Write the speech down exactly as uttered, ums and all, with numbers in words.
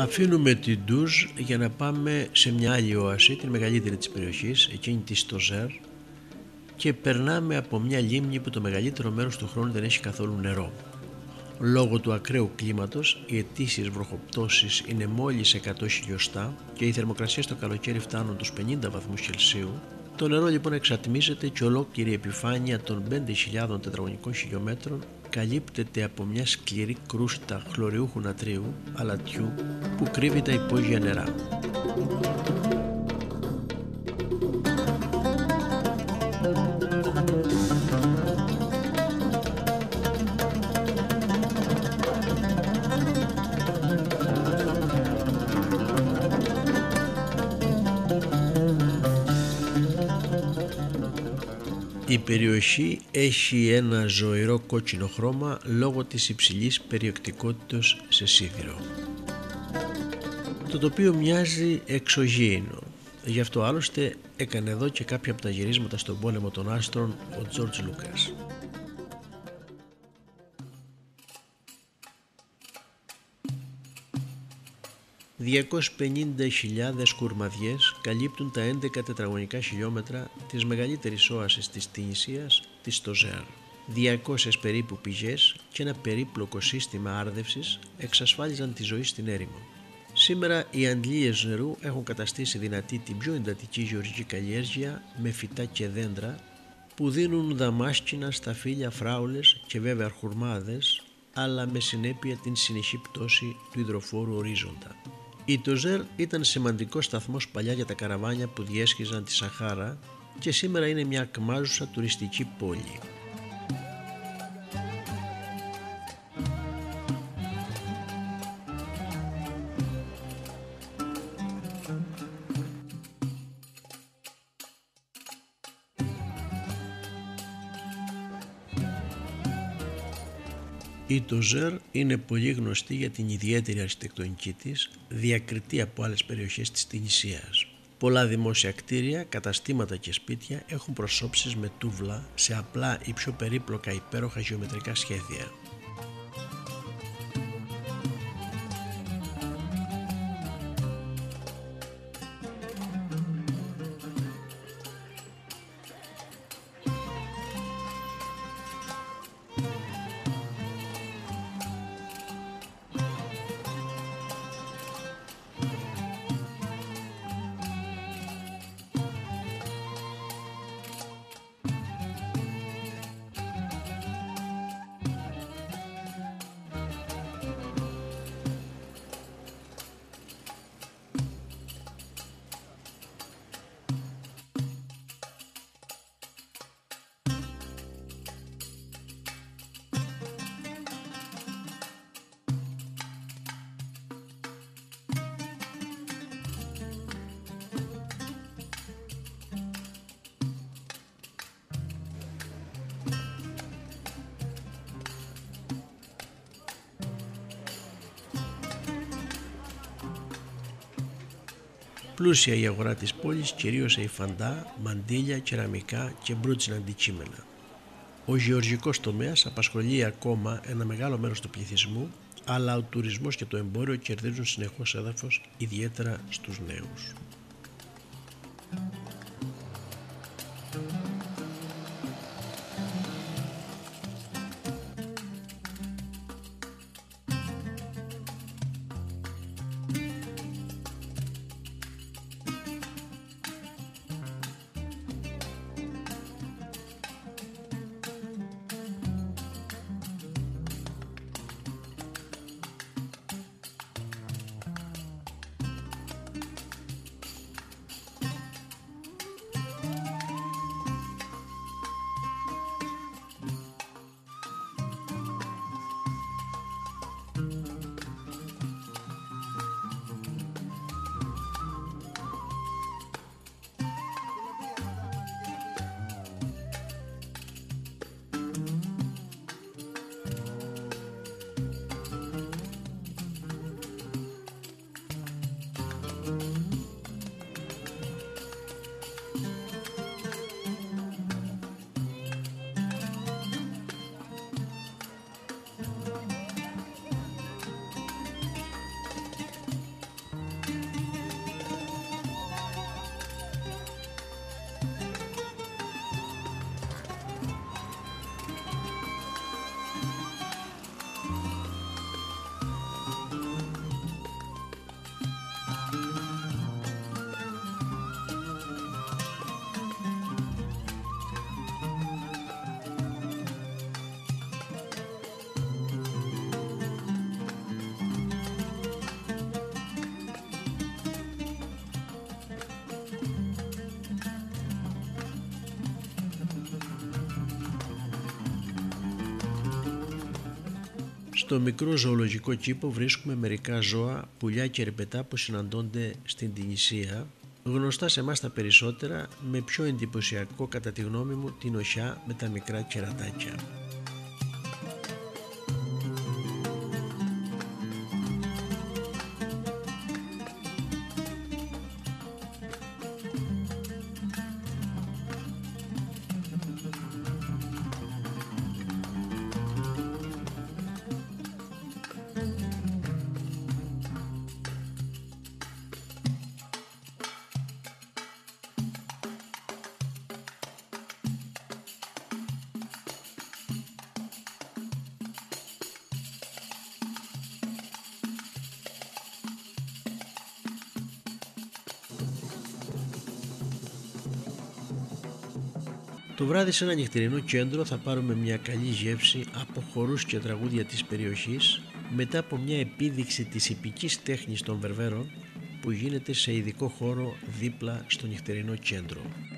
Αφήνουμε την Ντούζ για να πάμε σε μια άλλη όαση, την μεγαλύτερη της περιοχής, εκείνη τη Στοζέρ, και περνάμε από μια λίμνη που το μεγαλύτερο μέρος του χρόνου δεν έχει καθόλου νερό. Λόγω του ακραίου κλίματος, οι ετήσιες βροχοπτώσεις είναι μόλις εκατό χιλιοστά και οι θερμοκρασίες το καλοκαίρι φτάνουν τους πενήντα βαθμούς Κελσίου. Το νερό λοιπόν εξατμίζεται και ολόκληρη η επιφάνεια των πέντε χιλιάδων τετραγωνικών χιλιόμετρων καλύπτεται από μια σκληρή κρούστα χλωριούχου νατρίου, αλατιού, που κρύβει τα υπόγεια νερά. Η περιοχή έχει ένα ζωηρό κόκκινο χρώμα λόγω της υψηλής περιεκτικότητας σε σίδηρο. Το τοπίο μοιάζει εξωγήινο, γι' αυτό άλλωστε έκανε εδώ και κάποια από τα γυρίσματα στον πόλεμο των άστρων ο Τζορτζ Λούκας. διακόσιες πενήντα χιλιάδες κουρμαδιές καλύπτουν τα έντεκα τετραγωνικά χιλιόμετρα της μεγαλύτερης όασης της Τινησίας, της Στοζέρ. διακόσιες περίπου πηγές και ένα περίπλοκο σύστημα άρδευσης εξασφάλιζαν τη ζωή στην έρημο. Σήμερα οι αντλίες νερού έχουν καταστήσει δυνατή την πιο εντατική γεωργική καλλιέργεια με φυτά και δέντρα που δίνουν δαμάσκηνα, σταφύλια, φράουλες και βέβαια αρχουρμάδες, αλλά με συνέπεια την συνεχή πτώση του υδροφόρου ορίζοντα. Η Τοζέρ ήταν σημαντικός σταθμός παλιά για τα καραβάνια που διέσχιζαν τη Σαχάρα και σήμερα είναι μια ακμάζουσα τουριστική πόλη. Η Τοζέρ είναι πολύ γνωστή για την ιδιαίτερη αρχιτεκτονική της, διακριτή από άλλες περιοχές της Τινησίας. Πολλά δημόσια κτίρια, καταστήματα και σπίτια έχουν προσώψεις με τούβλα σε απλά ή πιο περίπλοκα υπέροχα γεωμετρικά σχέδια. Πλούσια η αγορά της πόλης, κυρίως σε υφαντά, μαντήλια, κεραμικά και μπρούτσινα αντικείμενα. Ο γεωργικός τομέας απασχολεί ακόμα ένα μεγάλο μέρος του πληθυσμού, αλλά ο τουρισμός και το εμπόριο κερδίζουν συνεχώς έδαφος, ιδιαίτερα στους νέους. Στο μικρό ζωολογικό κήπο βρίσκουμε μερικά ζώα, πουλιά και ερπετά που συναντώνται στην Τινησία, γνωστά σε εμάς τα περισσότερα, με πιο εντυπωσιακό κατά τη γνώμη μου την οσιά με τα μικρά κερατάκια. Το βράδυ σε ένα νυχτερινό κέντρο θα πάρουμε μια καλή γεύση από χορούς και τραγούδια της περιοχής μετά από μια επίδειξη της ιππικής τέχνης των Βερβέρων που γίνεται σε ειδικό χώρο δίπλα στο νυχτερινό κέντρο.